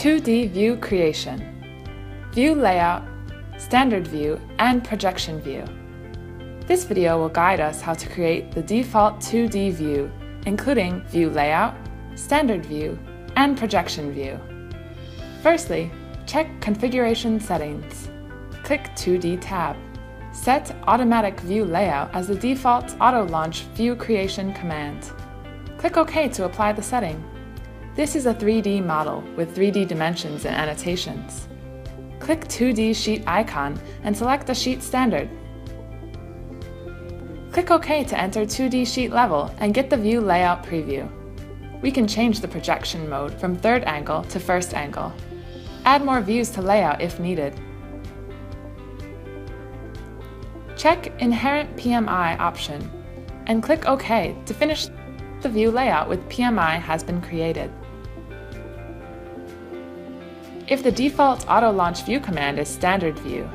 2D view creation, view layout, standard view, and projection view. This video will guide us how to create the default 2D view, including view layout, standard view, and projection view. Firstly, check Configuration Settings. Click 2D tab. Set Automatic View Layout as the default auto-launch view creation command. Click OK to apply the setting. This is a 3D model with 3D dimensions and annotations. Click 2D Sheet icon and select the sheet standard. Click OK to enter 2D sheet level and get the view layout preview. We can change the projection mode from third angle to first angle. Add more views to layout if needed. Check Inherent PMI option and click OK to finish the view layout with PMI has been created. If the default auto-launch view command is standard view.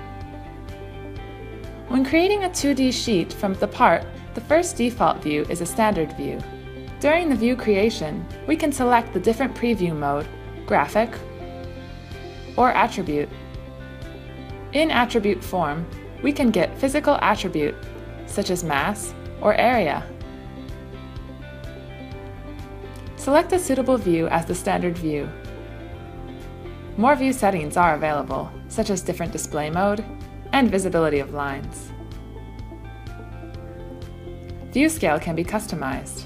When creating a 2D sheet from the part, the first default view is a standard view. During the view creation, we can select the different preview mode, graphic, or attribute. In attribute form, we can get physical attribute, such as mass or area. Select a suitable view as the standard view. More view settings are available, such as different display mode and visibility of lines. View scale can be customized.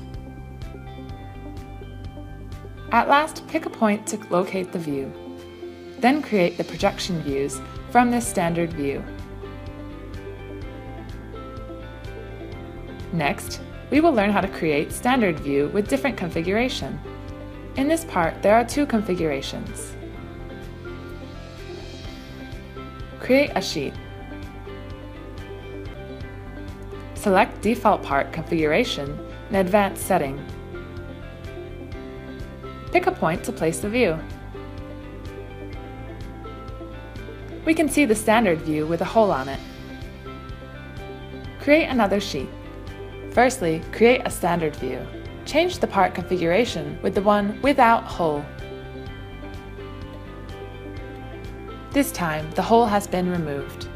At last, pick a point to locate the view. Then create the projection views from this standard view. Next, we will learn how to create standard view with different configuration. In this part, there are two configurations. Create a sheet. Select Default Part Configuration and Advanced Setting. Pick a point to place the view. We can see the standard view with a hole on it. Create another sheet. Firstly, create a standard view. Change the part configuration with the one without hole. This time, the hole has been removed.